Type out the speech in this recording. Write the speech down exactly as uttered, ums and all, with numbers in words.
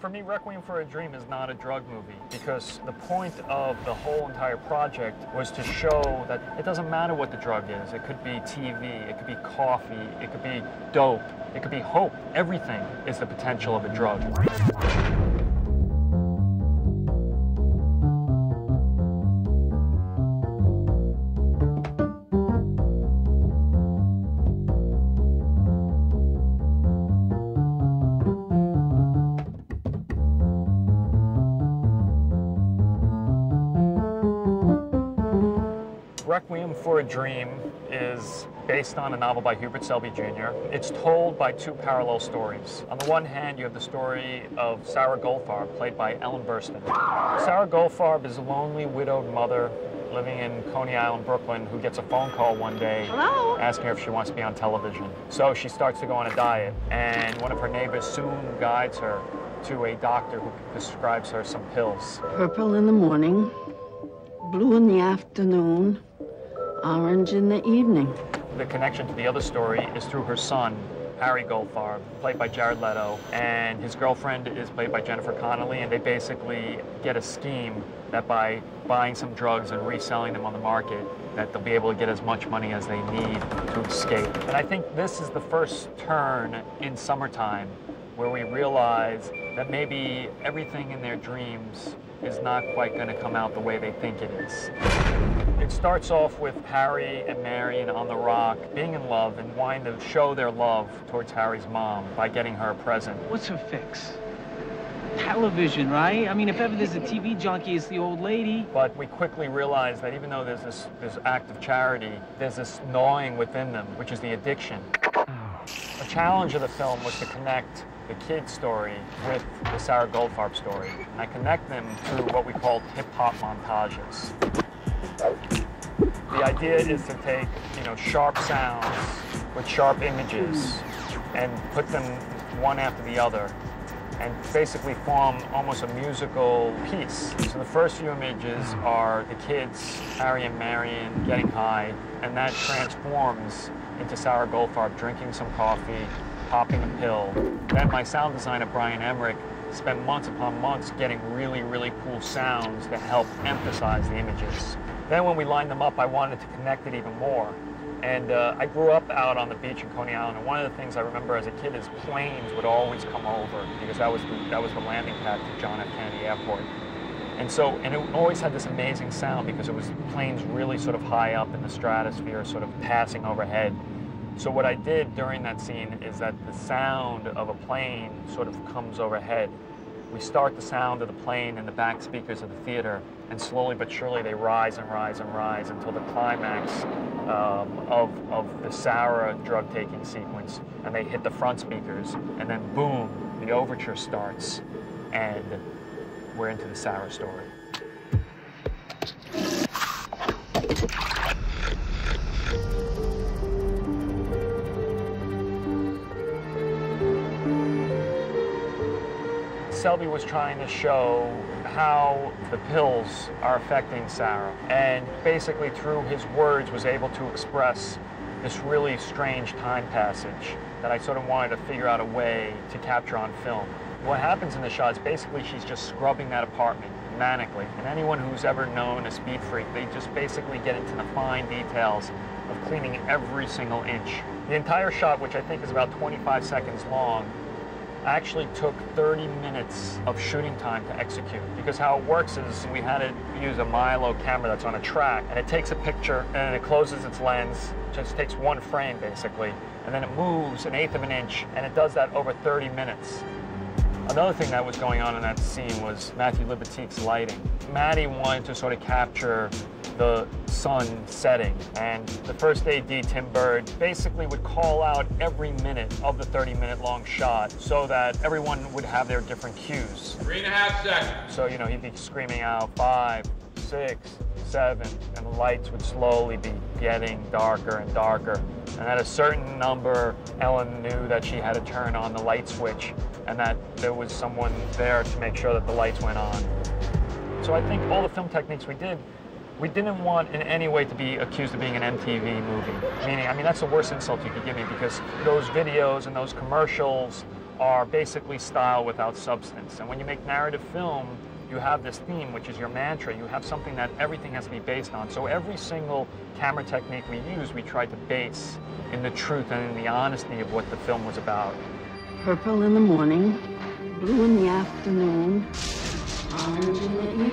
For me, Requiem for a Dream is not a drug movie because the point of the whole entire project was to show that it doesn't matter what the drug is. It could be T V, it could be coffee, it could be dope, it could be hope. Everything is the potential of a drug. Requiem for a Dream is based on a novel by Hubert Selby Junior It's told by two parallel stories. On the one hand, you have the story of Sarah Goldfarb, played by Ellen Burstyn. Sarah Goldfarb is a lonely, widowed mother living in Coney Island, Brooklyn, who gets a phone call one day Hello? asking her if she wants to be on television. So she starts to go on a diet, and one of her neighbors soon guides her to a doctor who prescribes her some pills. Purple in the morning, blue in the afternoon, orange in the evening. The connection to the other story is through her son, Harry Goldfarb, played by Jared Leto, and his girlfriend is played by Jennifer Connelly, and they basically get a scheme that by buying some drugs and reselling them on the market, that they'll be able to get as much money as they need to escape. And I think this is the first turn in Summertime where we realize that maybe everything in their dreams is not quite going to come out the way they think it is. It starts off with Harry and Marion on the rock being in love and wanting to show their love towards Harry's mom by getting her a present. What's her fix? Television, right? I mean, if ever there's a T V junkie, it's the old lady. But we quickly realize that even though there's this, this act of charity, there's this gnawing within them, which is the addiction. The challenge of the film was to connect the kid's story with the Sarah Goldfarb story. And I connect them through what we call hip-hop montages. The idea is to take, you know, sharp sounds with sharp images and put them one after the other and basically form almost a musical piece. So the first few images are the kids, Harry and Marion, getting high, and that transforms into Sarah Goldfarb drinking some coffee, popping a pill. Then my sound designer, Brian Emmerich, spent months upon months getting really, really cool sounds to help emphasize the images. Then when we lined them up, I wanted to connect it even more. And uh, I grew up out on the beach in Coney Island, and one of the things I remember as a kid is planes would always come over because that was the, that was the landing pad to John F. Kennedy Airport. And so, and it always had this amazing sound because it was planes really sort of high up in the stratosphere, sort of passing overhead. So what I did during that scene is that the sound of a plane sort of comes overhead. We start the sound of the plane in the back speakers of the theater, and slowly but surely they rise and rise and rise until the climax um, of, of the Sarah drug-taking sequence, and they hit the front speakers, and then boom, the overture starts, and we're into the Sarah story. Selby was trying to show how the pills are affecting Sarah, and basically through his words was able to express this really strange time passage that I sort of wanted to figure out a way to capture on film. What happens in the shot is basically she's just scrubbing that apartment manically, and anyone who's ever known a speed freak, they just basically get into the fine details of cleaning every single inch. The entire shot, which I think is about twenty-five seconds long, actually took thirty minutes of shooting time to execute, because how it works is we had to use a Milo camera that's on a track, and it takes a picture and it closes its lens, just takes one frame basically, and then it moves an eighth of an inch, and it does that over thirty minutes. Another thing that was going on in that scene was Matthew Libatique's lighting. Matty wanted to sort of capture the sun setting, and the first A D, Tim Bird, basically would call out every minute of the thirty minute long shot so that everyone would have their different cues. Three and a half seconds. So, you know, he'd be screaming out five, six, seven, and the lights would slowly be getting darker and darker. And at a certain number, Ellen knew that she had to turn on the light switch and that there was someone there to make sure that the lights went on. So I think all the film techniques we did, we didn't want in any way to be accused of being an M T V movie. Meaning, I mean, that's the worst insult you could give me, because those videos and those commercials are basically style without substance. And when you make narrative film, you have this theme, which is your mantra. You have something that everything has to be based on. So every single camera technique we use, we tried to base in the truth and in the honesty of what the film was about. Purple in the morning, blue in the afternoon, orange in the evening.